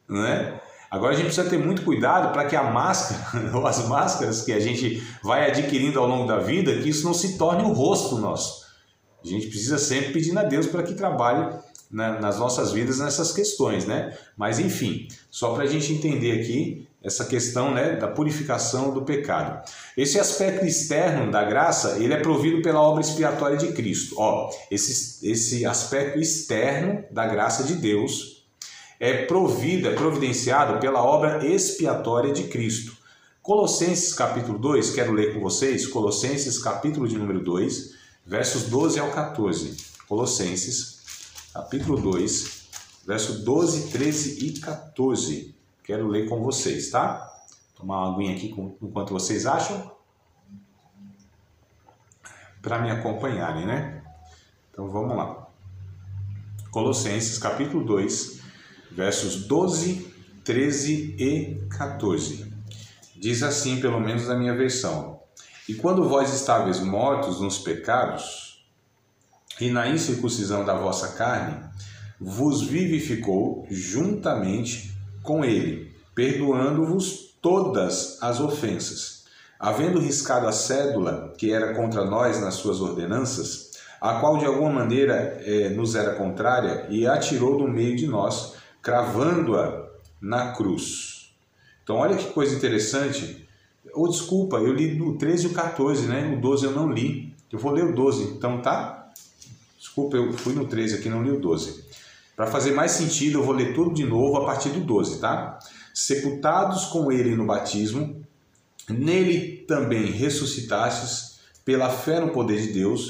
né? Agora a gente precisa ter muito cuidado para que a máscara, ou as máscaras que a gente vai adquirindo ao longo da vida, que isso não se torne o rosto nosso. A gente precisa sempre pedir a Deus para que trabalhe na, nas nossas vidas nessas questões, né? Mas enfim, só para a gente entender aqui essa questão, né, da purificação do pecado. Esse aspecto externo da graça, ele é provido pela obra expiatória de Cristo. Ó, esse, esse aspecto externo da graça de Deus é provido, é providenciado pela obra expiatória de Cristo. Colossenses capítulo dois, quero ler com vocês, Colossenses capítulo de número dois, versos doze ao quatorze. Colossenses capítulo dois, versos doze, treze e quatorze. Quero ler com vocês, tá? Tomar uma aguinha aqui enquanto vocês acham, para me acompanharem, né? Então vamos lá. Colossenses capítulo dois, versos doze, treze e quatorze. Diz assim, pelo menos na minha versão: E quando vós estáveis mortos nos pecados e na incircuncisão da vossa carne, vos vivificou juntamente com ele, perdoando-vos todas as ofensas, havendo riscado a cédula que era contra nós nas suas ordenanças, a qual de alguma maneira eh, nos era contrária, e a atirou do meio de nós, cravando-a na cruz. Então olha que coisa interessante. Ou oh, desculpa, eu li o treze e o quatorze, né? O doze eu não li. Eu vou ler o doze, então tá? Desculpa, eu fui no treze aqui, não li o doze. Para fazer mais sentido, eu vou ler tudo de novo a partir do doze, tá? Sepultados com ele no batismo, nele também ressuscitastes pela fé no poder de Deus,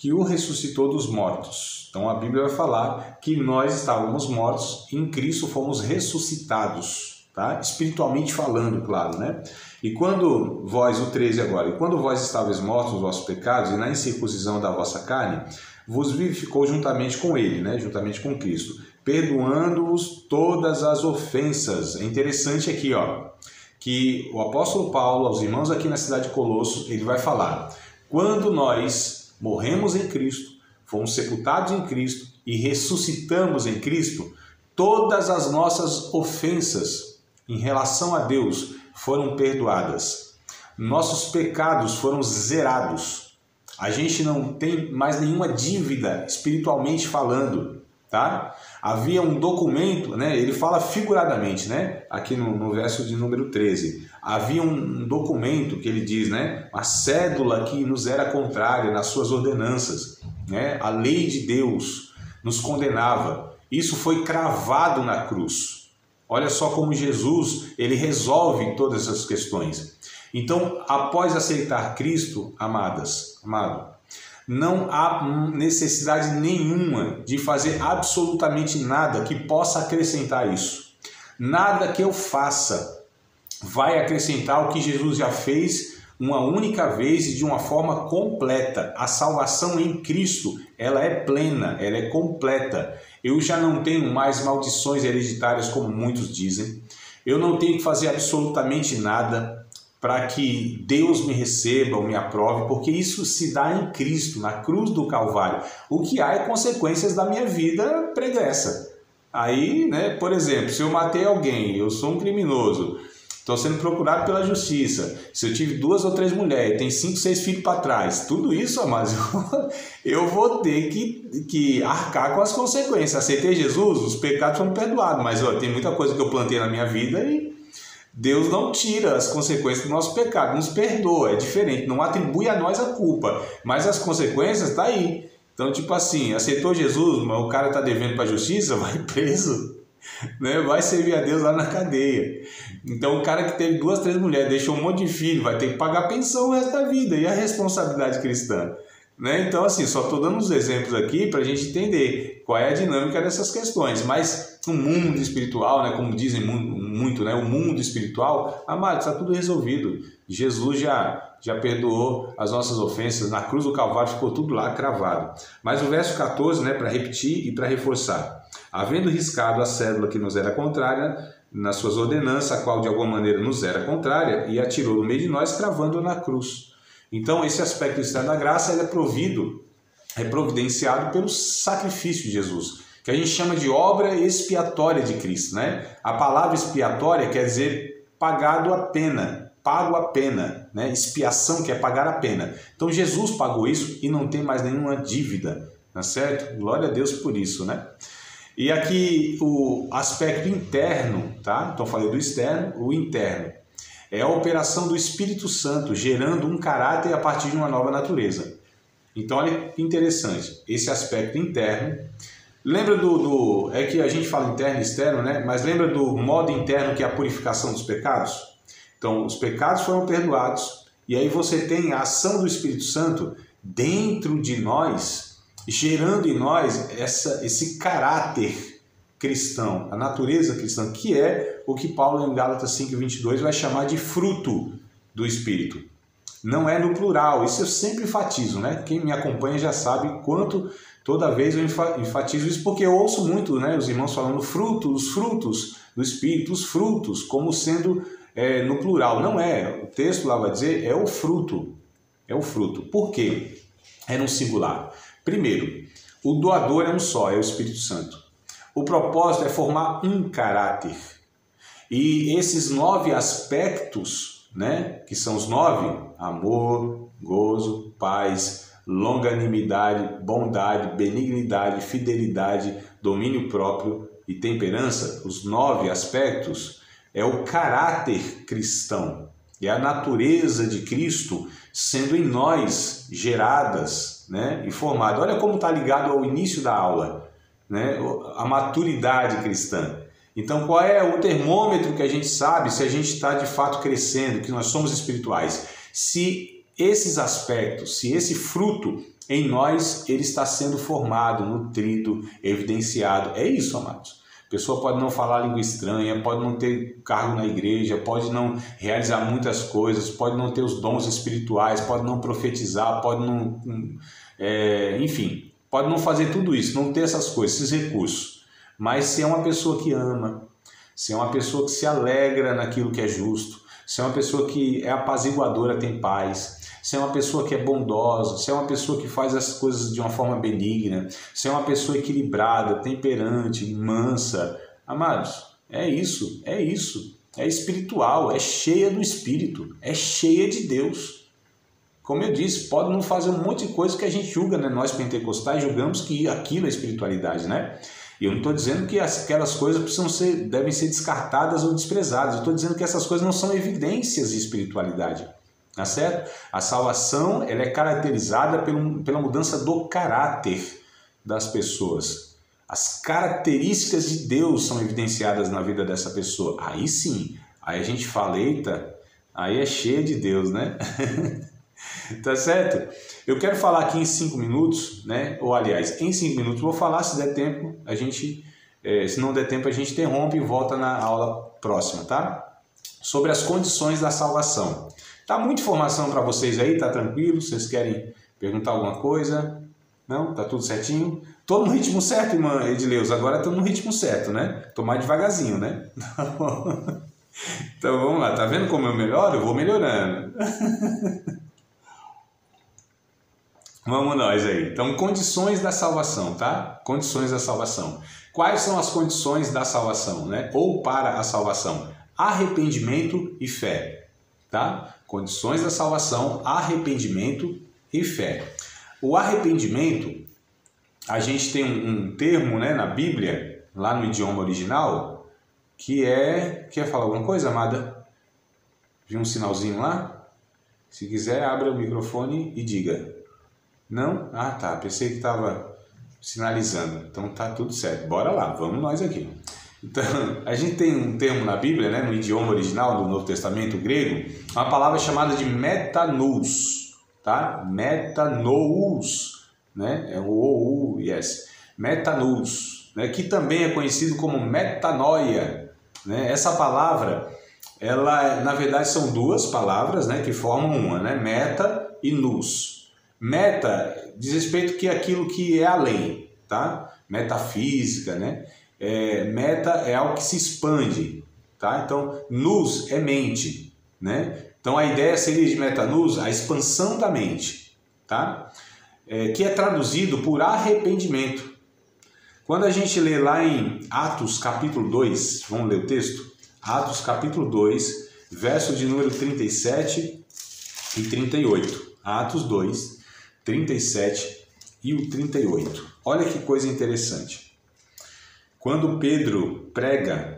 que o ressuscitou dos mortos. Então a Bíblia vai falar que nós estávamos mortos, em Cristo fomos ressuscitados, tá? Espiritualmente falando, claro, né? E quando vós, o treze agora, e quando vós estáveis mortos nos vossos pecados e na incircuncisão da vossa carne, vos vivificou juntamente com ele, né? Juntamente com Cristo, perdoando-vos todas as ofensas. É interessante aqui, ó, que o apóstolo Paulo, aos irmãos aqui na cidade de Colossos, ele vai falar: quando nós morremos em Cristo, fomos sepultados em Cristo e ressuscitamos em Cristo, todas as nossas ofensas em relação a Deus foram perdoadas. Nossos pecados foram zerados. A gente não tem mais nenhuma dívida espiritualmente falando, tá? Havia um documento, né? Ele fala figuradamente, né? Aqui no, no verso de número treze. Havia um documento que ele diz, né? A cédula que nos era contrária nas suas ordenanças, né? A lei de Deus nos condenava. Isso foi cravado na cruz. Olha só como Jesus, ele resolve todas essas questões. Então, após aceitar Cristo, amadas, amado, não há necessidade nenhuma de fazer absolutamente nada que possa acrescentar isso. Nada que eu faça vai acrescentar o que Jesus já fez uma única vez e de uma forma completa. A salvação em Cristo, ela é plena, ela é completa. Eu já não tenho mais maldições hereditárias, como muitos dizem. Eu não tenho que fazer absolutamente nada para que Deus me receba ou me aprove, porque isso se dá em Cristo, na cruz do Calvário. O que há é consequências da minha vida pregressa. Aí, né, por exemplo, se eu matei alguém, eu sou um criminoso, estou sendo procurado pela justiça, se eu tive duas ou três mulheres, tem cinco, seis filhos para trás, tudo isso, amados, eu vou ter que, que arcar com as consequências. Aceitei Jesus, os pecados foram perdoados, mas ó, tem muita coisa que eu plantei na minha vida e Deus não tira as consequências do nosso pecado, nos perdoa, é diferente, não atribui a nós a culpa, mas as consequências estão aí. Então, tipo assim, aceitou Jesus, mas o cara está devendo para a justiça, vai preso, né? Vai servir a Deus lá na cadeia. Então, o cara que teve duas, três mulheres, deixou um monte de filho, vai ter que pagar pensão o resto da vida, e a responsabilidade cristã? Né? Então, assim, só estou dando uns exemplos aqui para a gente entender qual é a dinâmica dessas questões. Mas o mundo espiritual, né, como dizem muito, né, o mundo espiritual, amado, está tudo resolvido. Jesus já, já perdoou as nossas ofensas, na cruz do Calvário ficou tudo lá cravado. Mas o verso quatorze, né, para repetir e para reforçar: havendo riscado a cédula que nos era contrária nas suas ordenanças, a qual de alguma maneira nos era contrária, e atirou no meio de nós, cravando-a na cruz. Então, esse aspecto externo da graça ele é provido, é providenciado pelo sacrifício de Jesus, que a gente chama de obra expiatória de Cristo, né? A palavra expiatória quer dizer pagado a pena, pago a pena, né? Expiação quer pagar a pena. Então, Jesus pagou isso e não tem mais nenhuma dívida, tá certo? Glória a Deus por isso, né? E aqui o aspecto interno, tá? Então, falei do externo, o interno. É a operação do Espírito Santo, gerando um caráter a partir de uma nova natureza. Então, olha que interessante, esse aspecto interno. Lembra do, do... É que a gente fala interno e externo, né? Mas lembra do modo interno que é a purificação dos pecados? Então, os pecados foram perdoados, e aí você tem a ação do Espírito Santo dentro de nós, gerando em nós essa, esse caráter cristão, a natureza cristã, que é o que Paulo em Gálatas cinco, vinte e dois vai chamar de fruto do Espírito. Não é no plural, isso eu sempre enfatizo, né? Quem me acompanha já sabe quanto toda vez eu enfatizo isso, porque eu ouço muito, né, os irmãos falando fruto, os frutos do Espírito, os frutos, como sendo é, no plural. Não é, o texto lá vai dizer, é o fruto, é o fruto. Por quê? É no singular. Primeiro, o doador é um só, é o Espírito Santo. O propósito é formar um caráter. E esses nove aspectos, né, que são os nove, amor, gozo, paz, longanimidade, bondade, benignidade, fidelidade, domínio próprio e temperança, os nove aspectos, é o caráter cristão. É a natureza de Cristo sendo em nós geradas, né, e formada. Olha como está ligado ao início da aula, né, a maturidade cristã. Então, qual é o termômetro que a gente sabe se a gente está de fato crescendo, que nós somos espirituais? Se esses aspectos, se esse fruto em nós, ele está sendo formado, nutrido, evidenciado. É isso, amados. A pessoa pode não falar língua estranha, pode não ter cargo na igreja, pode não realizar muitas coisas, pode não ter os dons espirituais, pode não profetizar, pode não... É, enfim, pode não fazer tudo isso, não ter essas coisas, esses recursos. Mas se é uma pessoa que ama, se é uma pessoa que se alegra naquilo que é justo, se é uma pessoa que é apaziguadora, tem paz, se é uma pessoa que é bondosa, se é uma pessoa que faz as coisas de uma forma benigna, se é uma pessoa equilibrada, temperante, mansa. Amados, é isso, é isso. É espiritual, é cheia do Espírito, é cheia de Deus. Como eu disse, pode não fazer um monte de coisa que a gente julga, né? Nós pentecostais julgamos que aquilo é espiritualidade, né? E eu não estou dizendo que aquelas coisas precisam ser, devem ser descartadas ou desprezadas. Eu estou dizendo que essas coisas não são evidências de espiritualidade. Tá certo? A salvação, ela é caracterizada pelo, pela mudança do caráter das pessoas. As características de Deus são evidenciadas na vida dessa pessoa. Aí sim, aí a gente fala, eita, aí é cheia de Deus, né? Tá certo? Eu quero falar aqui em cinco minutos, né? Ou aliás, em cinco minutos vou falar, se der tempo, a gente, é, se não der tempo, a gente interrompe e volta na aula próxima, tá? Sobre as condições da salvação. Tá muita informação para vocês aí, tá tranquilo? Vocês querem perguntar alguma coisa? Não? Tá tudo certinho? Tô no ritmo certo, irmã Edileus. Agora tô no ritmo certo, né? Tô mais devagarzinho, né? Então vamos lá. Tá vendo como eu melhoro? Eu vou melhorando. Vamos nós aí. Então, condições da salvação, tá? Condições da salvação. Quais são as condições da salvação, né? Ou para a salvação? Arrependimento e fé, tá? Condições da salvação, arrependimento e fé. O arrependimento, a gente tem um, um termo, né, na Bíblia, lá no idioma original, que é... Quer falar alguma coisa, amada? Viu um sinalzinho lá? Se quiser, abra o microfone e diga. Não? Ah, tá. Pensei que estava sinalizando. Então tá tudo certo. Bora lá, vamos nós aqui. Então, a gente tem um termo na Bíblia, né, no idioma original do Novo Testamento grego, uma palavra chamada de metanous, tá? Metanous, né? É o ou, yes. Metanous, né? Que também é conhecido como metanoia, né? Essa palavra, ela, na verdade, são duas palavras, né, que formam uma, né? Meta e nous. Meta diz respeito que é aquilo que é além, tá? Metafísica, né? É, meta é algo que se expande, tá? Então, nous é mente, né? Então, a ideia seria de metanous, a expansão da mente, tá? É, que é traduzido por arrependimento. Quando a gente lê lá em Atos capítulo dois, vamos ler o texto? Atos capítulo dois, verso de número trinta e sete e trinta e oito. Atos dois, trinta e sete e o trinta e oito. Olha que coisa interessante. Quando Pedro prega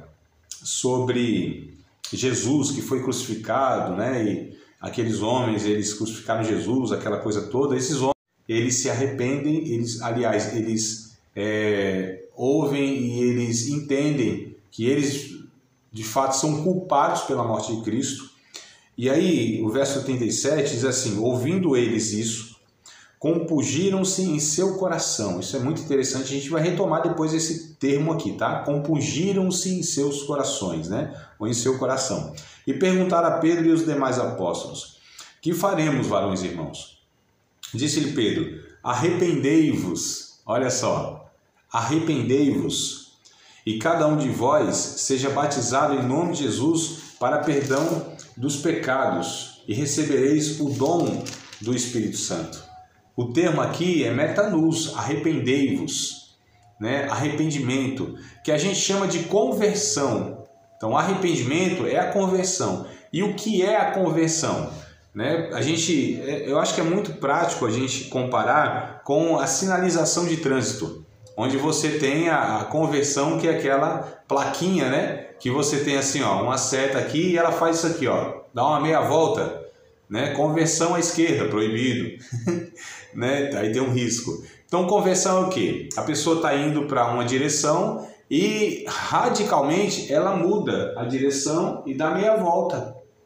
sobre Jesus que foi crucificado, né, e aqueles homens, eles crucificaram Jesus, aquela coisa toda, esses homens, eles se arrependem, eles, aliás, eles é, ouvem e eles entendem que eles, de fato, são culpados pela morte de Cristo. E aí, o verso trinta e sete diz assim, ouvindo eles isso, compungiram-se em seu coração. Isso é muito interessante, a gente vai retomar depois esse termo aqui, tá? Compungiram-se em seus corações, né? Ou em seu coração. E perguntaram a Pedro e os demais apóstolos, que faremos, varões e irmãos? Disse-lhe Pedro, arrependei-vos, olha só, arrependei-vos, e cada um de vós seja batizado em nome de Jesus para perdão dos pecados, e recebereis o dom do Espírito Santo. O termo aqui é metanous, arrependei-vos, né? Arrependimento, que a gente chama de conversão. Então, arrependimento é a conversão. E o que é a conversão? Né? A gente, eu acho que é muito prático a gente comparar com a sinalização de trânsito, onde você tem a, a conversão, que é aquela plaquinha, né? Que você tem assim, ó, uma seta aqui e ela faz isso aqui, ó, dá uma meia volta, né? Conversão à esquerda, proibido, né? Aí tem um risco. Então, conversão é o quê? A pessoa está indo para uma direção e radicalmente ela muda a direção e dá meia volta.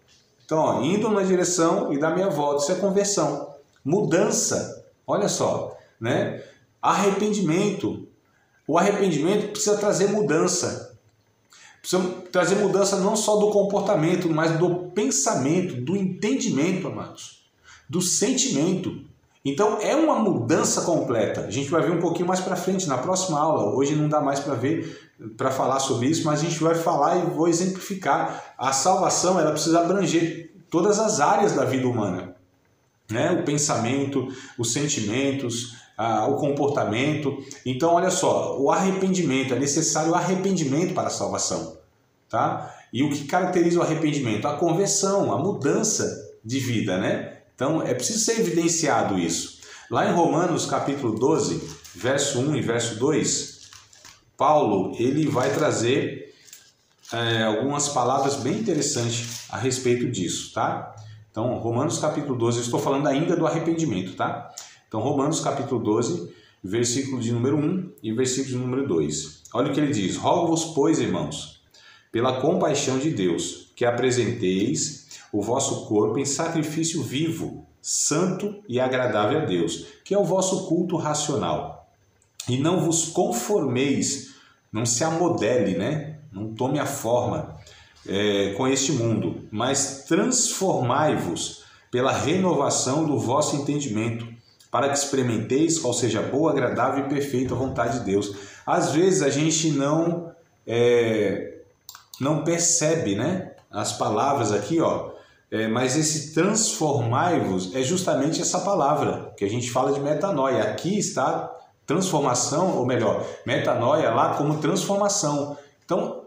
Então, ó, indo na direção e da minha volta, isso é conversão. Mudança, olha só, né? Arrependimento. O arrependimento precisa trazer mudança. Precisa trazer mudança não só do comportamento, mas do pensamento, do entendimento, amados, do sentimento. Então é uma mudança completa. A gente vai ver um pouquinho mais para frente na próxima aula. Hoje não dá mais para ver, para falar sobre isso, mas a gente vai falar e vou exemplificar. A salvação, ela precisa abranger todas as áreas da vida humana, né? O pensamento, os sentimentos, a, o comportamento. Então, olha só, o arrependimento, é necessário o arrependimento para a salvação, tá? E o que caracteriza o arrependimento? A conversão, a mudança de vida, né? Então, é preciso ser evidenciado isso. Lá em Romanos, capítulo doze, verso um e verso dois, Paulo, ele vai trazer é, algumas palavras bem interessantes a respeito disso, tá? Então, Romanos, capítulo doze, eu estou falando ainda do arrependimento, tá? Então, Romanos, capítulo doze, versículo de número um e versículo de número dois. Olha o que ele diz: rogo-vos, pois, irmãos, pela compaixão de Deus, que apresenteis o vosso corpo em sacrifício vivo, santo e agradável a Deus, que é o vosso culto racional. E não vos conformeis, não se amodele, né? Não tome a forma é, com este mundo, mas transformai-vos pela renovação do vosso entendimento, para que experimenteis qual seja a boa, agradável e perfeita vontade de Deus. Às vezes a gente não, é, não percebe, né, as palavras aqui, ó. É, mas esse transformai-vos é justamente essa palavra que a gente fala de metanoia. Aqui está transformação, ou melhor, metanoia lá como transformação. Então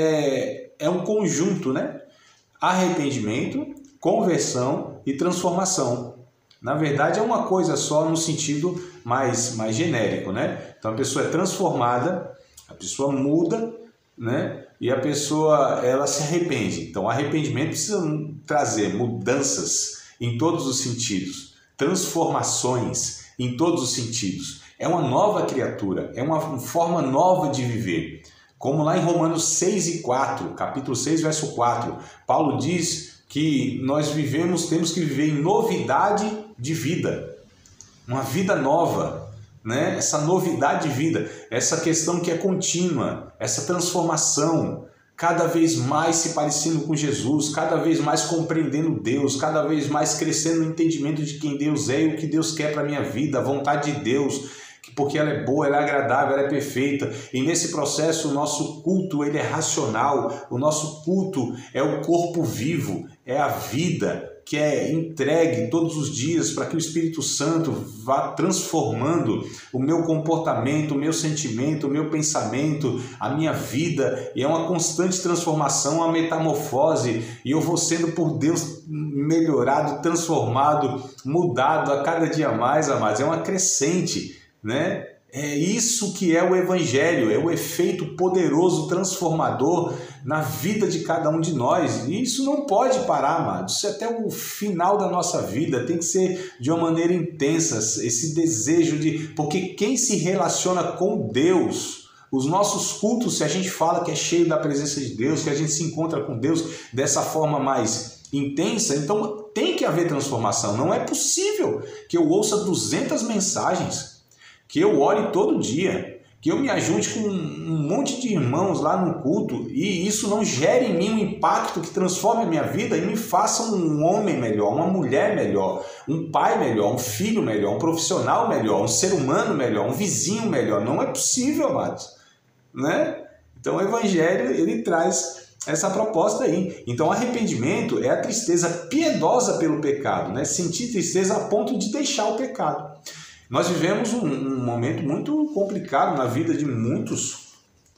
é, é um conjunto, né? Arrependimento, conversão e transformação. Na verdade é uma coisa só no sentido mais, mais genérico, né? Então a pessoa é transformada, a pessoa muda, né? E a pessoa, ela se arrepende. Então o arrependimento precisa trazer mudanças em todos os sentidos, transformações em todos os sentidos. É uma nova criatura, é uma forma nova de viver. Como lá em Romanos seis e quatro, capítulo seis, verso quatro, Paulo diz que nós vivemos, temos que viver em novidade de vida, uma vida nova. Né? Essa novidade de vida, essa questão que é contínua, essa transformação, cada vez mais se parecendo com Jesus, cada vez mais compreendendo Deus, cada vez mais crescendo no entendimento de quem Deus é e o que Deus quer para a minha vida, a vontade de Deus, porque ela é boa, ela é agradável, ela é perfeita. E nesse processo o nosso culto ele é racional, o nosso culto é o corpo vivo, é a vida que é entregue todos os dias para que o Espírito Santo vá transformando o meu comportamento, o meu sentimento, o meu pensamento, a minha vida. E é uma constante transformação, uma metamorfose. E eu vou sendo por Deus melhorado, transformado, mudado a cada dia mais, amados. É uma crescente, né? É isso que é o Evangelho, é o efeito poderoso, transformador na vida de cada um de nós. E isso não pode parar, amados. Isso é até o final da nossa vida, tem que ser de uma maneira intensa, esse desejo de... Porque quem se relaciona com Deus, os nossos cultos, se a gente fala que é cheio da presença de Deus, que a gente se encontra com Deus dessa forma mais intensa, então tem que haver transformação. Não é possível que eu ouça duzentas mensagens, que eu ore todo dia, que eu me ajunte com um monte de irmãos lá no culto e isso não gere em mim um impacto que transforme a minha vida e me faça um homem melhor, uma mulher melhor, um pai melhor, um filho melhor, um profissional melhor, um ser humano melhor, um vizinho melhor. Não é possível, amados, né? Então o Evangelho ele traz essa proposta aí. Então arrependimento é a tristeza piedosa pelo pecado, né? Sentir tristeza a ponto de deixar o pecado. Nós vivemos um, um momento muito complicado na vida de muitos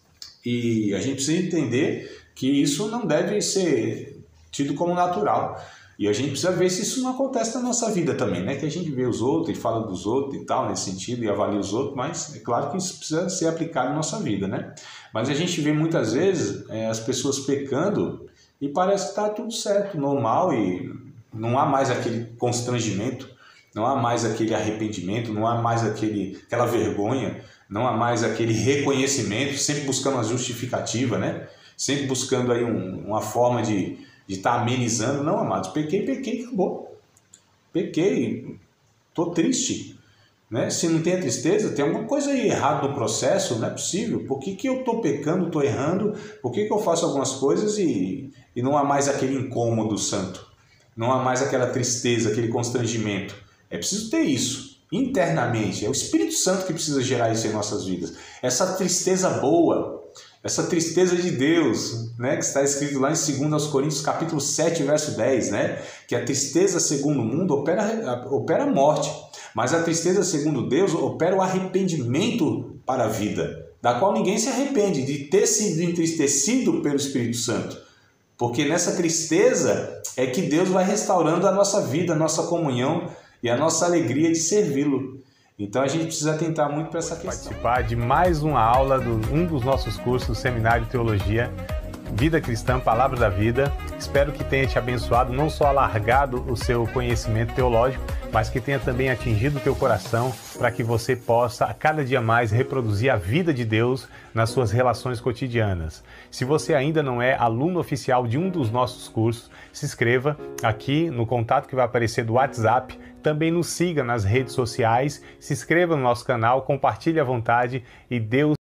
e a gente precisa entender que isso não deve ser tido como natural. E a gente precisa ver se isso não acontece na nossa vida também, né? Que a gente vê os outros e fala dos outros e tal, nesse sentido, e avalia os outros, mas é claro que isso precisa ser aplicado na nossa vida, né? Mas a gente vê muitas vezes é, as pessoas pecando e parece que está tudo certo, normal, e não há mais aquele constrangimento, não há mais aquele arrependimento, não há mais aquele, aquela vergonha, não há mais aquele reconhecimento, sempre buscando uma justificativa, né? Sempre buscando aí um, uma forma de, de estar amenizando. Não, amados, pequei, pequei, acabou. Pequei, estou triste. Né? Se não tem a tristeza, tem alguma coisa aí errada no processo, não é possível. Por que, que eu estou pecando, estou errando? Por que, que eu faço algumas coisas e, e não há mais aquele incômodo santo? Não há mais aquela tristeza, aquele constrangimento? É preciso ter isso internamente. É o Espírito Santo que precisa gerar isso em nossas vidas. Essa tristeza boa, essa tristeza de Deus, né, que está escrito lá em dois Coríntios capítulo sete, verso dez, né, que a tristeza segundo o mundo opera, opera a morte, mas a tristeza segundo Deus opera o arrependimento para a vida, da qual ninguém se arrepende, de ter sido entristecido pelo Espírito Santo, porque nessa tristeza é que Deus vai restaurando a nossa vida, a nossa comunhão e a nossa alegria de servi-lo. Então a gente precisa atentar muito para essa questão. Participar de mais uma aula de um dos nossos cursos, Seminário de Teologia, Vida Cristã, Palavra da Vida. Espero que tenha te abençoado, não só alargado o seu conhecimento teológico, mas que tenha também atingido o teu coração para que você possa, a cada dia mais, reproduzir a vida de Deus nas suas relações cotidianas. Se você ainda não é aluno oficial de um dos nossos cursos, se inscreva aqui no contato que vai aparecer do WhatsApp. Também nos siga nas redes sociais, se inscreva no nosso canal, compartilhe à vontade e Deus